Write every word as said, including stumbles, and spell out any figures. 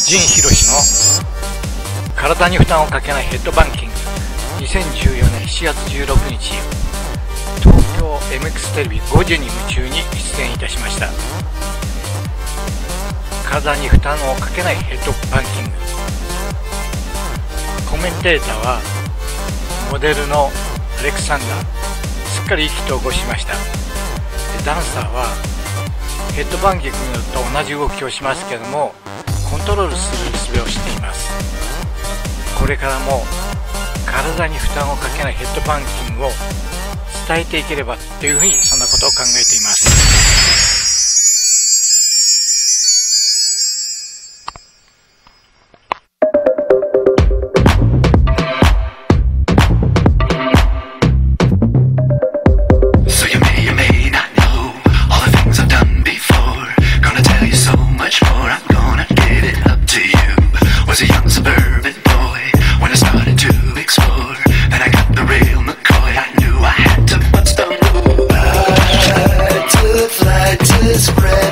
陣博の体に負担をかけないヘッドバンキングにせんじゅうよねんしちがつじゅうろくにち、東京 エムエックス テレビごじに夢中に出演いたしました。体に負担をかけないヘッドバンキング、コメンテーターはモデルのアレクサンダー、すっかり意気投合しました。ダンサーはヘッドバンキングと同じ動きをしますけれども、コントロールする術を知っています。これからも体に負担をかけないヘッドバンキングを伝えていければというふうに、そんなことを考えています。 Spread